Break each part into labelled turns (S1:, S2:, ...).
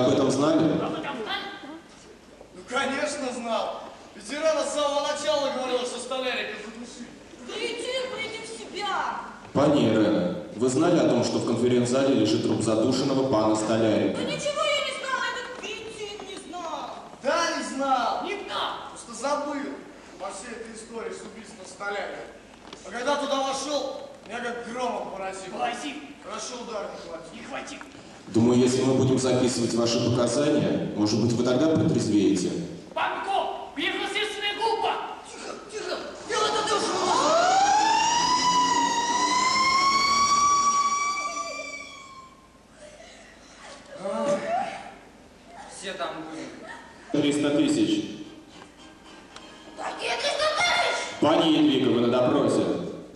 S1: об этом знали?
S2: Ну, конечно, знал. Ведь Ирена с самого начала говорила, что Столярика задушит.
S3: Да иди, приди в себя.
S1: Пани Ирена, вы знали о том, что в конференц-зале лежит труп задушенного пана Столярика?
S3: Да ничего я не знала, этот Витин не знал.
S2: Да, не знал.
S3: Никто.
S2: Просто забыл по всей этой истории с убийством Столярика. А когда туда вошел, меня как громом поразило. Хорошо удар не хватит.
S3: Не хватит.
S1: Думаю, если мы будем записывать ваши показания, может быть, вы тогда протрезвеете?
S3: Панко, приехала следственная группа.
S2: Тихо, тихо. Дело это душу.
S4: Все там были.
S1: 300 тысяч.
S3: Какие 300 тысяч?
S1: Пани Едвига, вы на допросе.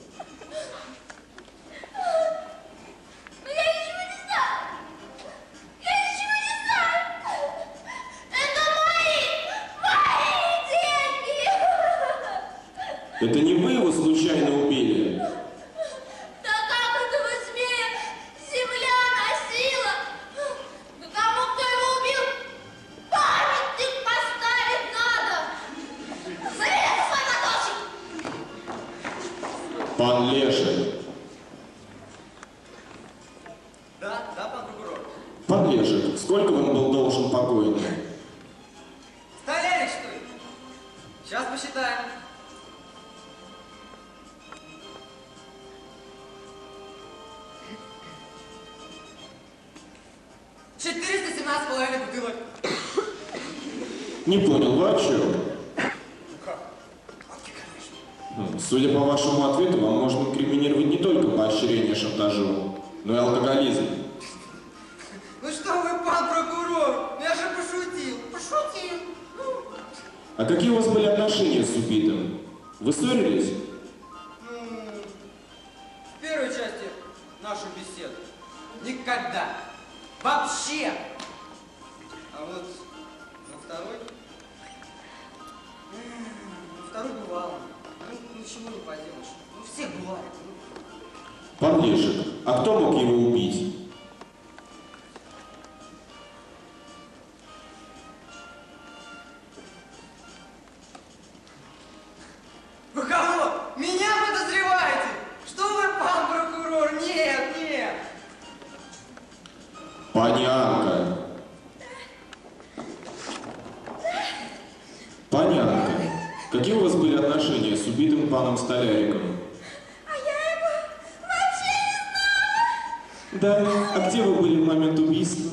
S1: Это не вы его случайно убили?
S3: Да как этого змея земля носила? Да тому, кто его убил, памятник поставить надо! Забери свой ладошек!
S1: Пан Леший.
S4: Да, пан прокурор.
S1: Пан Леший, сколько вам был должен покойный?
S4: Столярик, что ли? Сейчас посчитаем. 417,5 бутылок.
S1: Не понял, вы о чем?
S2: Как? Водки, конечно.
S1: Судя по вашему ответу, вам можно инкриминировать не только поощрение шантажу, но и алкоголизм.
S4: Ну что вы, пан прокурор? Я же пошутил. Пошутил.
S1: А какие у вас были отношения с убитым? Вы ссорились?
S4: В первой части нашей беседы никогда. Вообще. А вот на второй бывало. Ну, ничего не поделаешь. Ну, все бывают.
S1: Пан Лешик, а кто мог его убить?
S4: Вы кого? Меня подозреваете? Что вы, пан прокурор? Нет, нет.
S1: Пани Анка. Пани Анка, какие у вас были отношения с убитым паном Столяриком?
S3: А я его вообще не знала.
S1: Да, а где вы были в момент убийства?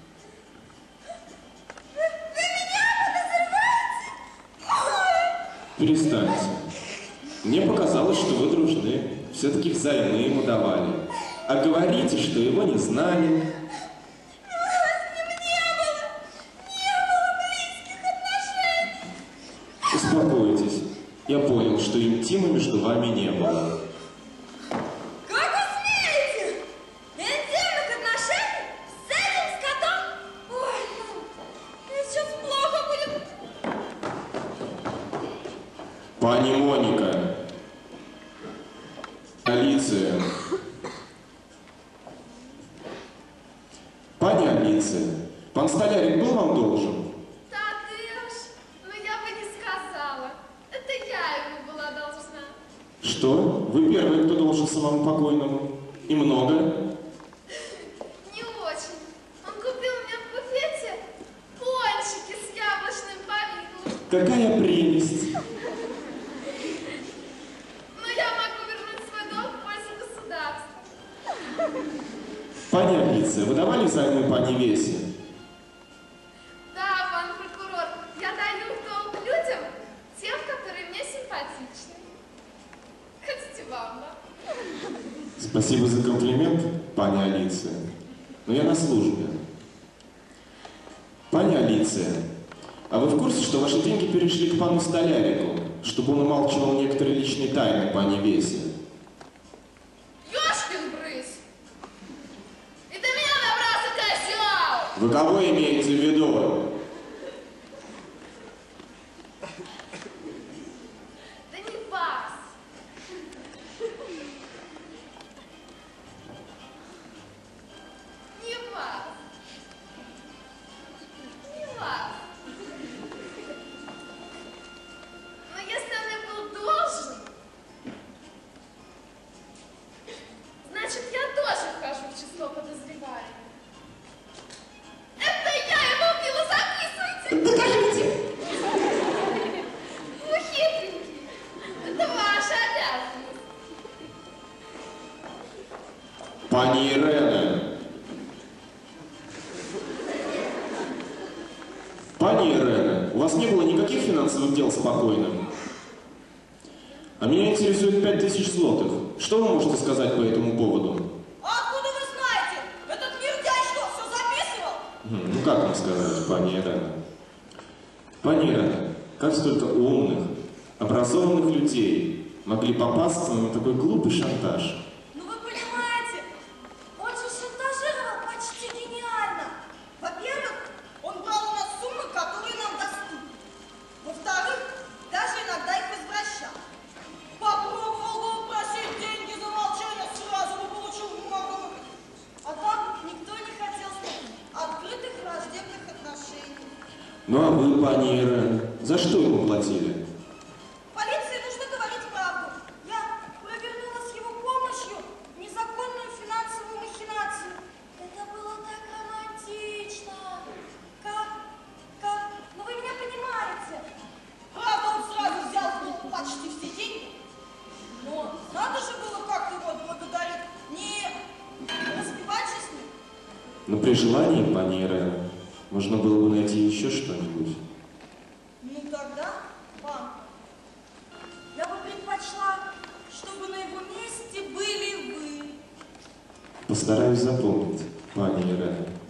S3: Вы меня подозреваете?
S1: Перестаньте. Мне показалось, что вы дружны. Все-таки взаймы ему давали. А говорите, что его не знали. Успокойтесь. Я понял, что интима между вами не было.
S3: Как вы смеете? Интимных отношений с этим скотом? Ой, ну, сейчас плохо будет.
S1: Пани Моника. Алиция. Пани Алиция, пан Столярик был вам должен?
S3: Так уж, но я бы не сказала. Это я ему была должна.
S1: Что? Вы первый, кто должен самому покойному? И много?
S3: Не очень. Он купил мне в буфете пончики с яблочным повидлом.
S1: Какая прелесть!
S3: Но я могу вернуть свой долг в пользу государства.
S1: Пани Алиция, вы давали займы пани Весе?
S3: Да, пан прокурор, я даю в долг людям, тем, которые мне симпатичны. Хотите вам, да?
S1: Спасибо за комплимент, пани Алиция. Но я на службе. Пани Алиция, а вы в курсе, что ваши деньги перешли к пану Столярику, чтобы он умалчивал некоторые личные тайны пани Весе?
S3: Ёшкин брысь! И ты меня добрался, козёл!
S1: Вы кого имеете в виду?
S3: Да не вас! Не вас!
S1: Докажите.
S3: Ну, хитренький. Это ваша обязанность.
S1: Пани Ирена. Пани Ирена, у вас не было никаких финансовых дел спокойно? А меня интересует 5000 злотых. Что вы можете сказать по этому поводу?
S4: А откуда вы знаете? Этот мердяй что, все записывал?
S1: Ну как вам сказать, пани Ирена? Пани Ирена, как столько умных, образованных людей могли попасться на такой глупый шантаж?
S4: Ну вы понимаете, он же шантажировал почти гениально. Во-первых, он брал у нас суммы, которые нам доступны. Во-вторых, даже иногда их возвращал. Попробовал бы просить деньги за молчание, сразу бы получил много. А так никто не хотел с ним открытых враждебных отношений.
S1: Ну а вы, пани Ирена, за что ему платили?
S4: Полиции нужно говорить правду. Я провернула с его помощью незаконную финансовую махинацию. Это было так романтично. Ну вы меня понимаете. Правда, он сразу взял в долг почти все деньги. Но надо же было как-то его отблагодарить. Не разбивать же с ним.
S1: Но при желании, пани Ирена, можно было бы найти еще что-нибудь.
S4: Ну тогда, пан, я бы предпочла, чтобы на его месте были вы.
S1: Постараюсь запомнить, пани Ирена.